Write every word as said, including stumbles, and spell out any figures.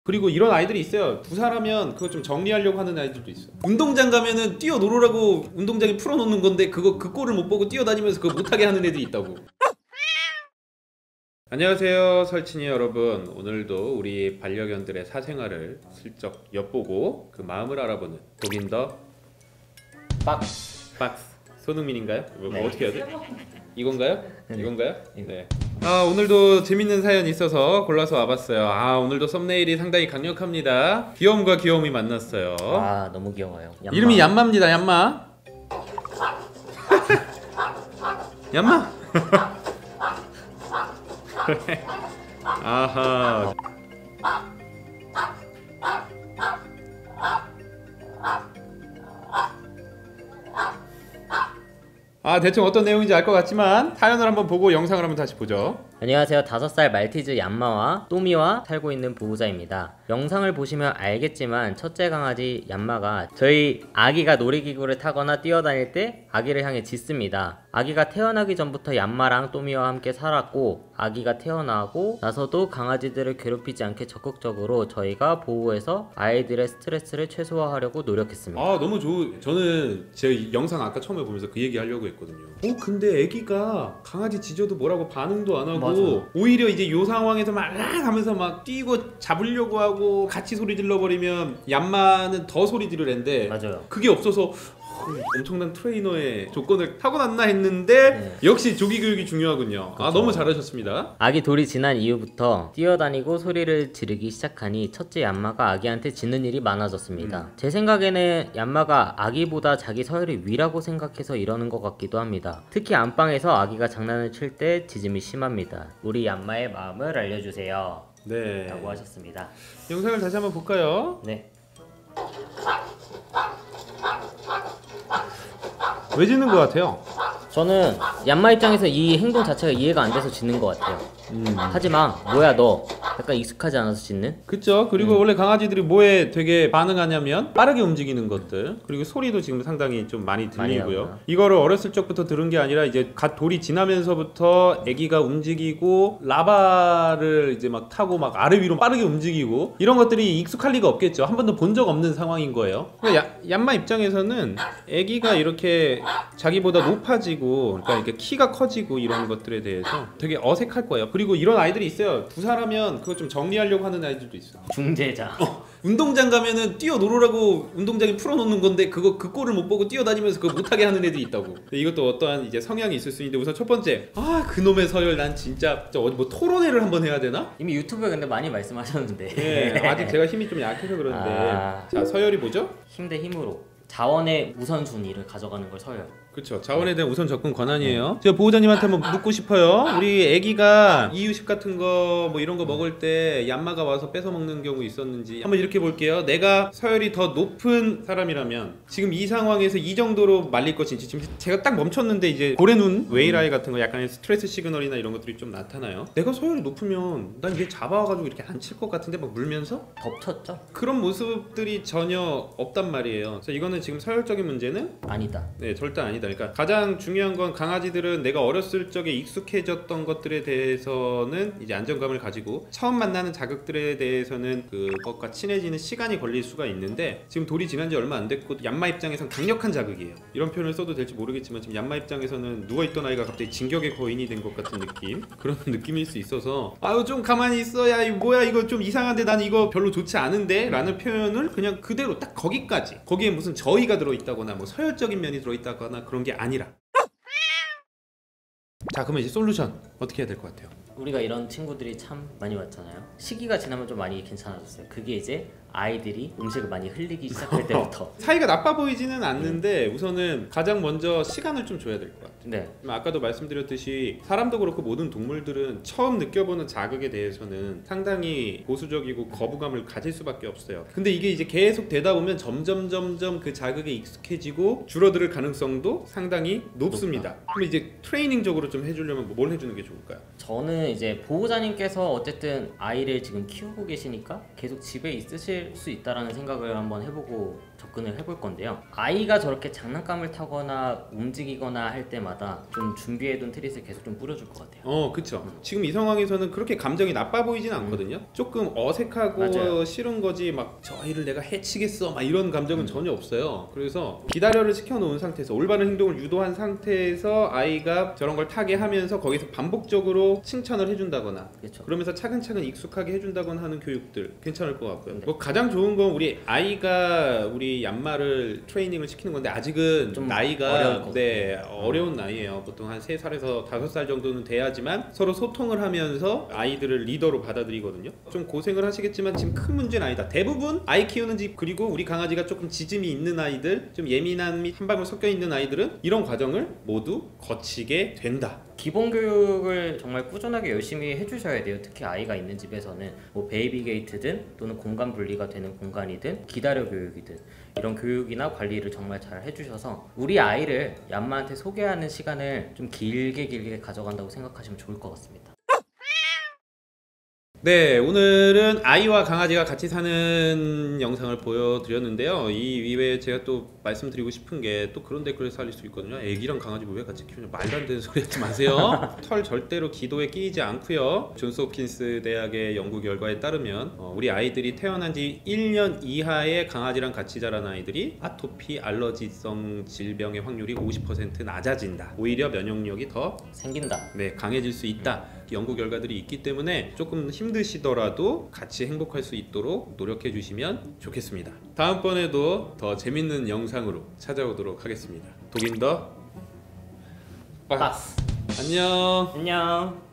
그리고 이런 아이들이 있어요. 부사라면 그거 좀 정리하려고 하는 아이들도 있어. 운동장 가면은 뛰어놀으라고 운동장에 풀어놓는 건데 그거 그 꼴을 못 보고 뛰어다니면서 그거 못하게 하는 애들이 있다고. 안녕하세요 설친이 여러분. 오늘도 우리 반려견들의 사생활을 슬쩍 엿보고 그 마음을 알아보는 독인더 박스 박스 손흥민인가요? 뭐, 네. 어떻게 해야 돼? 이건가요? 네. 이건가요? 네. 아 오늘도 재밌는 사연이 있어서 골라서 와봤어요. 아 오늘도 썸네일이 상당히 강력합니다. 귀여움과 귀여움이 만났어요. 아 너무 귀여워요. 얌마. 이름이 얌마입니다. 얌마. 얌마. 아하. 아 대충 어떤 내용인지 알 것 같지만 사연을 한번 보고 영상을 한번 다시 보죠. 안녕하세요. 다섯 살 말티즈 얌마와 또미와 살고 있는 보호자입니다. 영상을 보시면 알겠지만 첫째 강아지 얌마가 저희 아기가 놀이기구를 타거나 뛰어다닐 때 아기를 향해 짖습니다. 아기가 태어나기 전부터 얌마랑 또미와 함께 살았고 아기가 태어나고 나서도 강아지들을 괴롭히지 않게 적극적으로 저희가 보호해서 아이들의 스트레스를 최소화하려고 노력했습니다. 아 너무 좋. 저는 제 영상 아까 처음에 보면서 그 얘기 하려고 했거든요. 어 근데 애기가 강아지 짖어도 뭐라고 반응도 안 하고 맞아요. 오히려 이제 요 상황에서 막 하면서 막 뛰고 잡으려고 하고 같이 소리 질러버리면 얌마는 더 소리 지를 앤데 맞아요. 그게 없어서 엄청난 트레이너의 조건을 타고났나 했는데 네. 역시 조기 교육이 중요하군요. 아 그쵸. 너무 잘하셨습니다. 아기 돌이 지난 이후부터 뛰어다니고 소리를 지르기 시작하니 첫째 얌마가 아기한테 짖는 일이 많아졌습니다. 음. 제 생각에는 얌마가 아기보다 자기 서열이 위라고 생각해서 이러는 것 같기도 합니다. 특히 안방에서 아기가 장난을 칠 때 짖음이 심합니다. 우리 얌마의 마음을 알려주세요. 네. 라고 하셨습니다. 영상을 다시 한번 볼까요? 네. 왜 짖는 것 같아요? 저는 얌마 입장에서 이 행동 자체가 이해가 안 돼서 짖는 것 같아요. 음. 하지만 뭐야 너 약간 익숙하지 않아서 짖는? 그쵸. 그리고 음. 원래 강아지들이 뭐에 되게 반응하냐면 빠르게 움직이는 것들, 그리고 소리도 지금 상당히 좀 많이 많이 들리고요. 나오나요? 이거를 어렸을 적부터 들은 게 아니라 이제 갓 돌이 지나면서부터 아기가 움직이고 라바를 이제 막 타고 막 아래 위로 빠르게 움직이고 이런 것들이 익숙할 리가 없겠죠. 한 번도 본 적 없는 상황인 거예요. 그러니까 야, 얌마 입장에서는 아기가 이렇게 자기보다 높아지고 그러니까 이렇게 키가 커지고 이런 것들에 대해서 되게 어색할 거예요. 그리고 이런 아이들이 있어요. 부사라면 그거 좀 정리하려고 하는 아이들도 있어. 중재자. 어, 운동장 가면은 뛰어놀으라고 운동장에 풀어놓는 건데 그거 그 꼴을 못 보고 뛰어다니면서 그거 못하게 하는 애들이 있다고. 이것도 어떠한 이제 성향이 있을 수 있는데 우선 첫 번째, 아 그놈의 서열 난 진짜 저 어디 뭐 토론회를 한번 해야 되나? 이미 유튜브에 근데 많이 말씀하셨는데. 네, 아직 제가 힘이 좀 약해서 그런데. 아. 자 서열이 뭐죠? 힘 대 힘으로 자원의 우선순위를 가져가는 걸 서열. 그렇죠. 자원에 대한 우선 접근 권한이에요. 제가 보호자님한테 한번 묻고 싶어요. 우리 아기가 이유식 같은 거 뭐 이런 거 먹을 때 얌마가 와서 뺏어 먹는 경우 있었는지 한번 이렇게 볼게요. 내가 서열이 더 높은 사람이라면 지금 이 상황에서 이 정도로 말릴 것인지. 지금 제가 딱 멈췄는데 이제 고래눈 웨이라이 같은 거 약간의 스트레스 시그널이나 이런 것들이 좀 나타나요. 내가 서열이 높으면 난 얘 잡아와가지고 이렇게 앉힐 것 같은데 막 물면서 덮쳤죠? 그런 모습들이 전혀 없단 말이에요. 그래서 이거는 지금 서열적인 문제는 아니다. 네, 절대 아니다. 그러니까 가장 중요한 건 강아지들은 내가 어렸을 적에 익숙해졌던 것들에 대해서는 이제 안정감을 가지고 처음 만나는 자극들에 대해서는 그것과 친해지는 시간이 걸릴 수가 있는데 지금 돌이 지난 지 얼마 안 됐고 얌마 입장에선 강력한 자극이에요. 이런 표현을 써도 될지 모르겠지만 지금 얌마 입장에서는 누워있던 아이가 갑자기 진격의 거인이 된 것 같은 느낌, 그런 느낌일 수 있어서 아유 좀 가만히 있어, 야 이거 뭐야 이거 좀 이상한데 난 이거 별로 좋지 않은데 라는 표현을 그냥 그대로 딱 거기까지, 거기에 무슨 저의가 들어있다거나 뭐 서열적인 면이 들어있다거나 그런 게 아니라. 자 그러면 이제 솔루션 어떻게 해야 될 것 같아요? 우리가 이런 친구들이 참 많이 왔잖아요. 시기가 지나면 좀 많이 괜찮아졌어요. 그게 이제 아이들이 음식을 많이 흘리기 시작할 때부터. 사이가 나빠 보이지는 않는데 우선은 가장 먼저 시간을 좀 줘야 될 것 같아요. 네. 아까도 말씀드렸듯이 사람도 그렇고 모든 동물들은 처음 느껴보는 자극에 대해서는 상당히 보수적이고 거부감을 가질 수밖에 없어요. 근데 이게 이제 계속 되다 보면 점점 점점 그 자극에 익숙해지고 줄어들 가능성도 상당히 높습니다. 그럼 이제 트레이닝적으로 좀 해주려면 뭘 해주는 게 좋을까요? 저는 저는 이제 보호자님께서 어쨌든 아이를 지금 키우고 계시니까 계속 집에 있으실 수 있다라는 생각을 한번 해보고 접근을 해볼 건데요. 아이가 저렇게 장난감을 타거나 움직이거나 할 때마다 좀 준비해둔 트릿을 계속 좀 뿌려줄 것 같아요. 어, 그쵸. 지금 이 상황에서는 그렇게 감정이 나빠 보이진 않거든요. 음. 조금 어색하고 맞아요. 싫은 거지 막 저 아이를 내가 해치겠어 막 이런 감정은 음. 전혀 없어요. 그래서 기다려를 시켜놓은 상태에서 올바른 행동을 유도한 상태에서 아이가 저런 걸 타게 하면서 거기서 반복적으로 칭찬을 해준다거나 그쵸. 그러면서 차근차근 익숙하게 해준다거나 하는 교육들 괜찮을 것 같고요. 네. 뭐 가장 좋은 건 우리 아이가 우리 얀마를 트레이닝을 시키는 건데 아직은 좀 나이가 네, 어려운 나이예요. 보통 한 세 살에서 다섯 살 정도는 돼야지만 서로 소통을 하면서 아이들을 리더로 받아들이거든요. 좀 고생을 하시겠지만 지금 큰 문제는 아니다. 대부분 아이 키우는 집 그리고 우리 강아지가 조금 지짐이 있는 아이들, 좀 예민한 및 한 방울 섞여 있는 아이들은 이런 과정을 모두 거치게 된다. 기본 교육을 정말 꾸준하게 열심히 해주셔야 돼요. 특히 아이가 있는 집에서는 뭐 베이비 게이트든 또는 공간 분리가 되는 공간이든 기다려 교육이든 이런 교육이나 관리를 정말 잘 해주셔서 우리 아이를 얀마한테 소개하는 시간을 좀 길게 길게 가져간다고 생각하시면 좋을 것 같습니다. 네, 오늘은 아이와 강아지가 같이 사는 영상을 보여드렸는데요. 이 이외에 제가 또 말씀드리고 싶은 게 또 그런 댓글을 살릴 수 있거든요. 애기랑 강아지 왜 같이 키우냐, 말도 안 되는 소리 하지 마세요. 털 절대로 기도에 끼이지 않고요. 존스 홉킨스 대학의 연구 결과에 따르면 어, 우리 아이들이 태어난 지 일 년 이하의 강아지랑 같이 자란 아이들이 아토피 알러지성 질병의 확률이 오십 퍼센트 낮아진다. 오히려 면역력이 더 생긴다. 네, 강해질 수 있다. 음. 연구 결과들이 있기 때문에 조금 힘드시더라도 같이 행복할 수 있도록 노력해 주시면 좋겠습니다. 다음번에도 더 재밌는 영상으로 찾아오도록 하겠습니다. 독인더 박스. 안녕. 안녕.